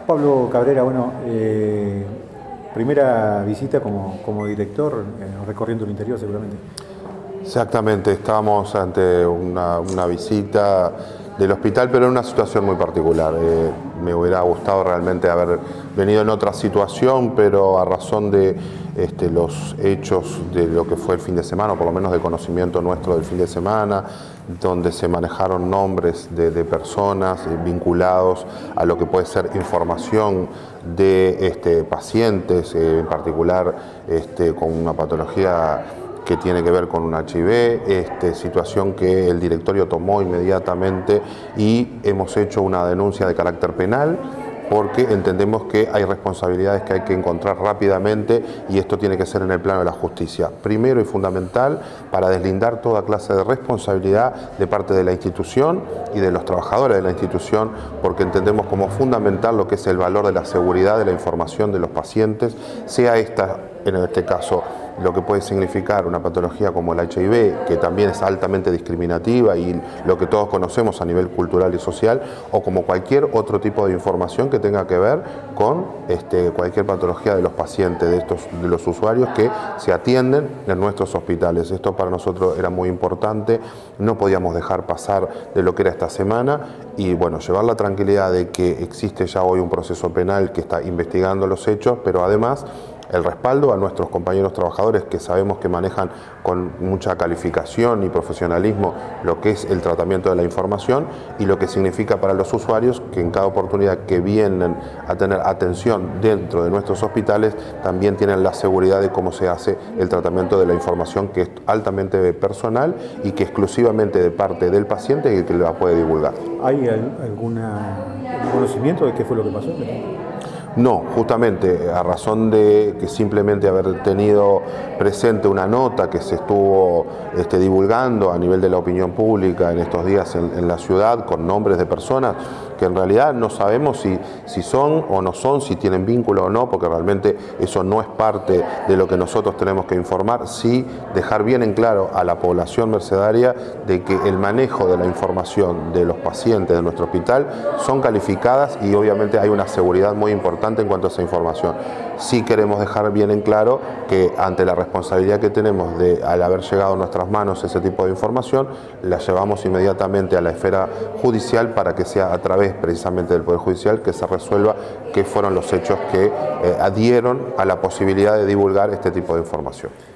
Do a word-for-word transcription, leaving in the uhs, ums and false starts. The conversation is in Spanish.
Pablo Cabrera, bueno, eh, primera visita como, como director, eh, recorriendo el interior seguramente. Exactamente, estamos ante una, una visita del hospital, pero en una situación muy particular. Eh, me hubiera gustado realmente haber venido en otra situación, pero a razón de este, los hechos de lo que fue el fin de semana, o por lo menos de conocimiento nuestro del fin de semana, donde se manejaron nombres de, de personas eh, vinculados a lo que puede ser información de este, pacientes, eh, en particular este, con una patología que tiene que ver con un H I V, este, situación que el directorio tomó inmediatamente y hemos hecho una denuncia de carácter penal porque entendemos que hay responsabilidades que hay que encontrar rápidamente y esto tiene que ser en el plano de la justicia. Primero y fundamental, para deslindar toda clase de responsabilidad de parte de la institución y de los trabajadores de la institución, porque entendemos como fundamental lo que es el valor de la seguridad de la información de los pacientes, sea esta, en este caso, lo que puede significar una patología como el H I V, que también es altamente discriminativa y lo que todos conocemos a nivel cultural y social, o como cualquier otro tipo de información que tenga que ver con este, cualquier patología de los pacientes, de, estos, de los usuarios que se atienden en nuestros hospitales. Esto para nosotros era muy importante, no podíamos dejar pasar de lo que era esta semana y bueno, llevar la tranquilidad de que existe ya hoy un proceso penal que está investigando los hechos, pero además el respaldo a nuestros compañeros trabajadores que sabemos que manejan con mucha calificación y profesionalismo lo que es el tratamiento de la información y lo que significa para los usuarios que en cada oportunidad que vienen a tener atención dentro de nuestros hospitales también tienen la seguridad de cómo se hace el tratamiento de la información, que es altamente personal y que exclusivamente de parte del paciente y que la puede divulgar. ¿Hay alguna, algún conocimiento de qué fue lo que pasó? No, justamente a razón de que simplemente haber tenido presente una nota que se estuvo este, divulgando a nivel de la opinión pública en estos días en, en la ciudad con nombres de personas que en realidad no sabemos si, si son o no son, si tienen vínculo o no, porque realmente eso no es parte de lo que nosotros tenemos que informar, sí dejar bien en claro a la población mercedaria de que el manejo de la información de los pacientes de nuestro hospital son calificadas y obviamente hay una seguridad muy importante en cuanto a esa información. Sí queremos dejar bien en claro que ante la responsabilidad que tenemos de al haber llegado a nuestras manos ese tipo de información, la llevamos inmediatamente a la esfera judicial para que sea a través precisamente del Poder Judicial que se resuelva qué fueron los hechos que eh, adhieron a la posibilidad de divulgar este tipo de información.